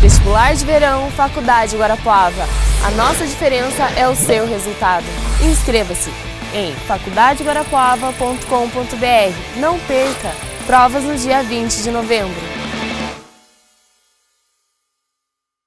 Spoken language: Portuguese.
Vestibular de Verão, Faculdade Guarapuava. A nossa diferença é o seu resultado. Inscreva-se em faculdadeguarapuava.com.br. Não perca! Provas no dia 20 de novembro.